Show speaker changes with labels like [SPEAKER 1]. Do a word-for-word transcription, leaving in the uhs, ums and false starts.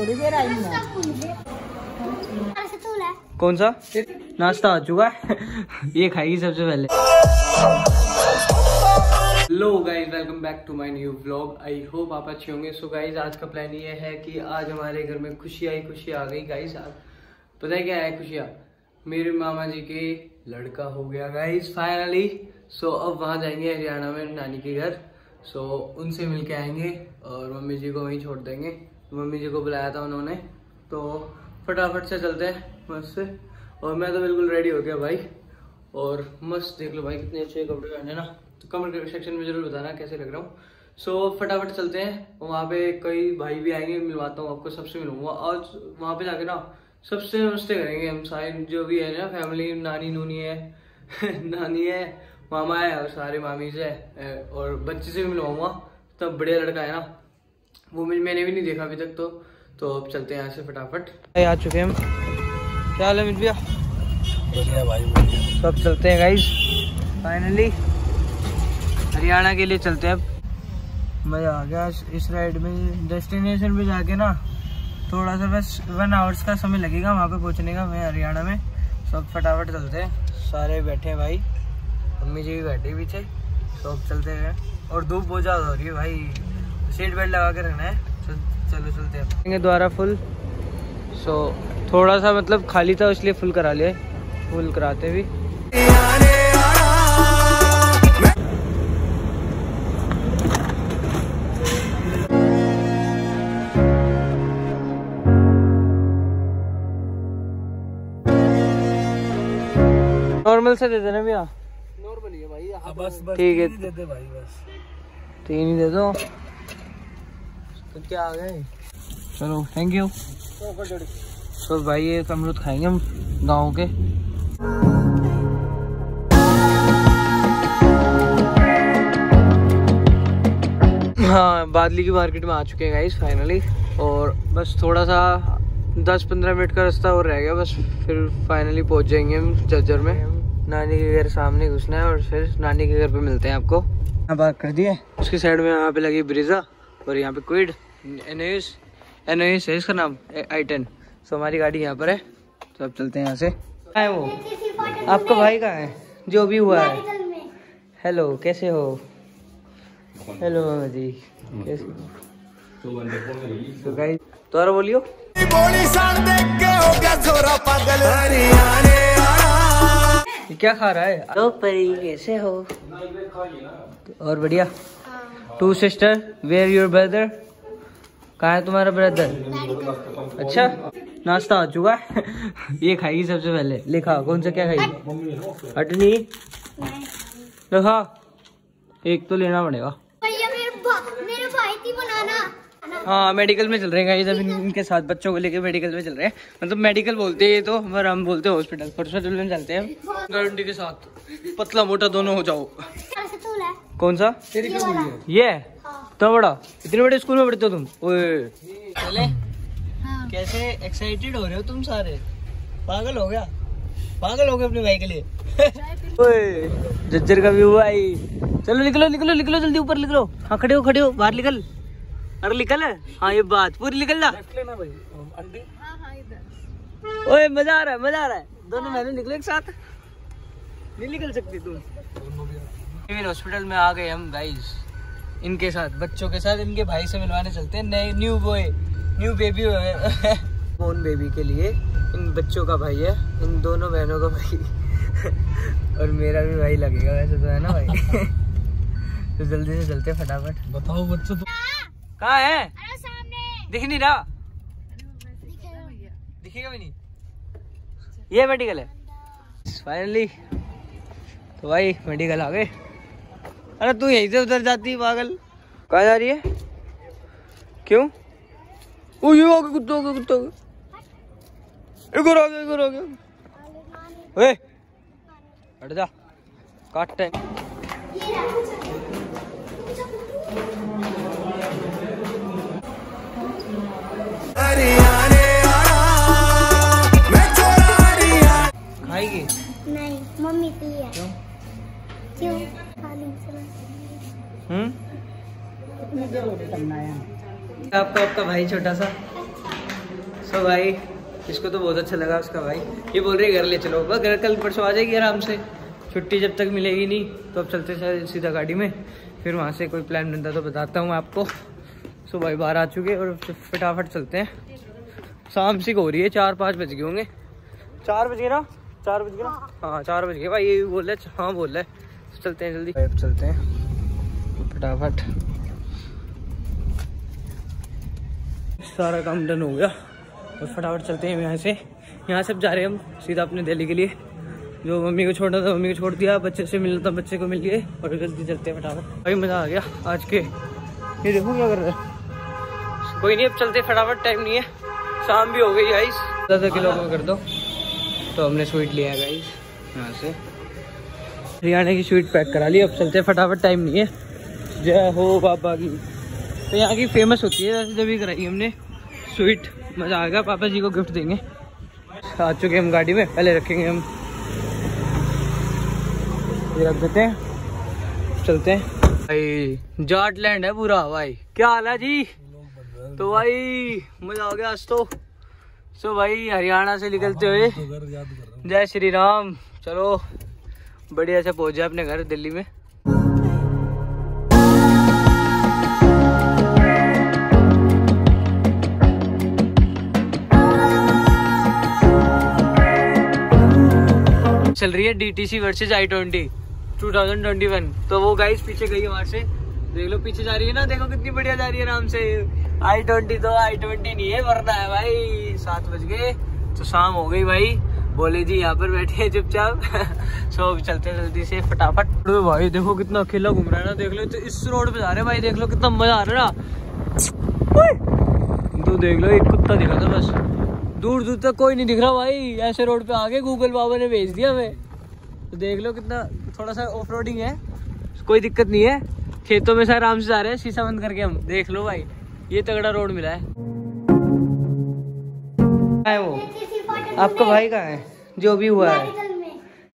[SPEAKER 1] थोड़ी देर आई हूँ।
[SPEAKER 2] कौन सा नाश्ता आ चुका है ये खाएगी सबसे पहले। Hello guys, welcome back to my new vlog. I hope आप अच्छे होंगे। सो गाइज, आज का प्लान ये है कि आज हमारे घर में खुशी आई खुशी आ गई गाइज। पता है क्या है खुशियाँ? मेरे मामा जी के लड़का हो गया गाइज फाइनली। सो अब वहाँ जाएंगे हरियाणा में नानी के घर। सो उनसे मिल के आएंगे और मम्मी जी को वहीं छोड़ देंगे। मम्मी जी को बुलाया था उन्होंने, तो फटाफट से चलते हैं मस्त से। और मैं तो बिल्कुल रेडी हो गया भाई। और मस्त देख लो भाई कितने अच्छे कपड़े पहने ना। तो कमेंट सेक्शन में जरूर बताना कैसे लग रहा हूँ। सो so, फटाफट चलते हैं। वहाँ पे कई भाई भी आएंगे, मिलवाता हूँ आपको, सबसे मिलूंगा। और वहाँ पे जाके ना सबसे मस्ती करेंगे हम सारे जो भी है ना फैमिली। नानी नूनी है नानी है, मामा है और सारे मामी से है और बच्चे से भी मिलवाऊंगा। तब बढ़िया लड़का है ना, वो मैंने भी नहीं देखा अभी तक। तो तो अब चलते हैं यहाँ से फटाफट। आ चुके हम। क्या हाल है मित भैया?
[SPEAKER 1] बढ़िया भाई।
[SPEAKER 2] तो अब चलते हैं गाइज फाइनली हरियाणा के लिए चलते हैं। अब मजा आ गया इस राइड में। डेस्टिनेशन पे जाके ना थोड़ा सा बस वन आवर्स का समय लगेगा वहाँ पे पहुँचने का। मैं हरियाणा में सब फटाफट चलते हैं। सारे बैठे हैं भाई, मम्मी जी भी बैठे पीछे। तो अब चलते हैं। और धूप बहुत ज़्यादा हो रही है भाई, सीट बेल्ट लगा के रखना है। चलो चलते हैं। द्वारा फुल सो थोड़ा सा मतलब खाली था इसलिए फुल करा लिया। फुल कराते भी नॉर्मल से दे देना भैया।
[SPEAKER 1] नॉर्मल ही है भाई। हाँ, बस बस
[SPEAKER 2] ठीक है,
[SPEAKER 1] दे दे भाई बस
[SPEAKER 2] तीन ही दे दो। तो क्या आ गए, चलो थैंक यू। तो भाई ये अमरूद खाएंगे हम गाँव के। हाँ, बादली की मार्केट में आ चुके हैं गाइस फाइनली। और बस थोड़ा सा दस पंद्रह मिनट का रास्ता और रह गया बस, फिर फाइनली पहुंच जाएंगे हम जज्जर में। नानी के घर सामने घुसना है और फिर नानी के घर पे मिलते हैं आपको। बात कर दिए उसकी साइड में यहाँ पे लगी ब्रीजा और यहाँ पे क्विड एनोस एनोस है इसका नाम, आई टेन। सो हमारी गाड़ी यहाँ पर है। तो अब चलते हैं यहाँ से। कहाँ है वो? आपका भाई कहाँ है जो भी हुआ है? हेलो, कैसे हो? हेलो मामा जी, कैसे हो? तो गाइस दोबारा बोलियो। क्या खा रहा है? तो परी कैसे हो? और बढ़िया। To sister, where your brother? कहाँ है तुम्हारा ब्रदर? अच्छा, नाश्ता आ चुका है ये खाएगी सबसे पहले। लिखा कौन सा क्या खाएगी? हटनी लिखा, एक तो लेना पड़ेगा।
[SPEAKER 3] मेरे भाई थी बनाना।
[SPEAKER 2] हाँ, मेडिकल में चल रहे हैं गाइस अभी इनके साथ, बच्चों को लेके मेडिकल में चल रहे हैं। मतलब मेडिकल बोलते हैं ये तो, पर हम बोलते हैं हॉस्पिटल। हॉस्पिटल में चलते हैं गारंटी के साथ, पतला मोटा दोनों हो जाओ। कौन सा? ये तो बड़ा, इतने बड़े स्कूल में पढ़ते हो तुम? ओए चले। कैसे एक्साइटेड हो रहे हो तुम सारे? पागल हो गया, पागल हो गए अपने भाई के लिए ओए जज्जर का व्यू आई। चलो निकलो निकलो निकलो जल्दी, ऊपर निकलो। हाँ खड़े हो खड़े हो, बाहर निकल। अरे निकल है। हाँ ये बात पूरी निकल जा। ओए मजा आ रहा है, मजा आ रहा है। दोनों मैंने निकले एक साथ, नहीं निकल सकती तुम। हॉस्पिटल में आ गए हम गाइस इनके साथ, बच्चों के साथ। इनके भाई से मिलवाने चलते हैं, नए new boy new baby born baby के लिए। इन बच्चों का भाई है, इन दोनों बहनों का भाई और मेरा भी भाई लगेगा वैसे तो, है ना भाई तो जल्दी से चलते फटाफट।
[SPEAKER 1] बताओ बच्चों तो
[SPEAKER 2] कहाँ है?
[SPEAKER 3] अरे सामने
[SPEAKER 2] दिख नहीं रहा, दिखेगा भी नहीं। ये मेडिकल है फाइनली। तो भाई मेडिकल आ गए। अरे तू यहीं से उधर जाती है पागल, कहाँ जा रही है? क्यों? ओ ये आ गया कुत्ता, हो गया कुत्ता, हो गया। इधर आ गया, इधर आ गया। ओए हट जा, काटते हैं। खाएगी?
[SPEAKER 3] नहीं, मम्मी पी है।
[SPEAKER 2] क्यों?
[SPEAKER 3] क्यों?
[SPEAKER 2] हम्म आपका आपका भाई छोटा सा सो भाई इसको तो बहुत अच्छा लगा उसका भाई। ये बोल रहे घर ले चलो, बस घर कल परसों आ जाएगी आराम से, छुट्टी जब तक मिलेगी नहीं तो अब चलते सीधा गाड़ी में, फिर वहाँ से कोई प्लान बनता तो बताता हूँ आपको। सो भाई बाहर आ चुके और फटाफट चलते हैं। शाम सी हो रही है, चार पाँच बज गए होंगे, चार बज गए ना, चार बज गए ना, हाँ चार बज गए भाई, ये बोल रहे हाँ बोल रहा है। चलते हैं जल्दी, अब चलते हैं फटाफट। सारा काम डन हो गया और फटाफट चलते हैं यहाँ से। यहाँ से अब जा रहे हैं हम सीधा अपने दिल्ली के लिए। जो मम्मी को छोड़ना था मम्मी को छोड़ दिया, बच्चे से मिलना था बच्चे को मिल गए और जल्दी चलते हैं फटाफट। भाई मज़ा आ गया आज के। ये देखो क्या कर रहा है, कोई नहीं अब चलते फटाफट, टाइम नहीं है, शाम भी हो गई गाइस। दस किलो में कर दो। तो हमने स्वीट लिया है गाइस यहाँ से, हरियाणा की स्वीट पैक करा ली। अब चलते फटाफट, टाइम नहीं है। जय हो बाबा की, तो यहाँ की फेमस होती है जैसे, जब कराई हमने स्वीट, मज़ा आ गया। पापा जी को गिफ्ट देंगे। आ चुके हम गाड़ी में, पहले रखेंगे हम, ये रख देते हैं, चलते हैं। भाई जाट लैंड है पूरा भाई, क्या हाल है जी? तो भाई मज़ा आ गया आज तो। सो भाई हरियाणा से निकलते हुए जय श्री राम, चलो बढ़िया से पहुँच जाए अपने घर दिल्ली में। चल रही है DTC versus I twenty two thousand twenty one. तो वो गाइस पीछे गई है वहां से, देख लो पीछे जा रही है ना, देखो कितनी बढ़िया जा रही है आराम से। आई ट्वेंटी तो आई ट्वेंटी नहीं है, वरना है भाई। सात बज गए तो शाम हो गई भाई, बोले जी यहाँ पर बैठे हैं चुपचाप। सो चलते जल्दी से फटाफट। तो भाई देखो कितना अकेला घूम रहा है ना, देख लो। तो इस रोड पे जा रहे हैं भाई, देख लो कितना मजा आ रहा है ना। तो देख लो एक कुत्ता दिखा था बस, दूर दूर तक कोई नहीं दिख रहा भाई। ऐसे रोड पे आगे गूगल बाबा ने भेज दिया हमें। तो देख लो कितना, थोड़ा सा ऑफ रोडिंग है, कोई दिक्कत नहीं है। खेतों में से आराम से जा रहे हैं, शीशा बंद करके हम। देख लो भाई ये तगड़ा रोड मिला है। है वो आपका भाई कहाँ है जो भी हुआ है?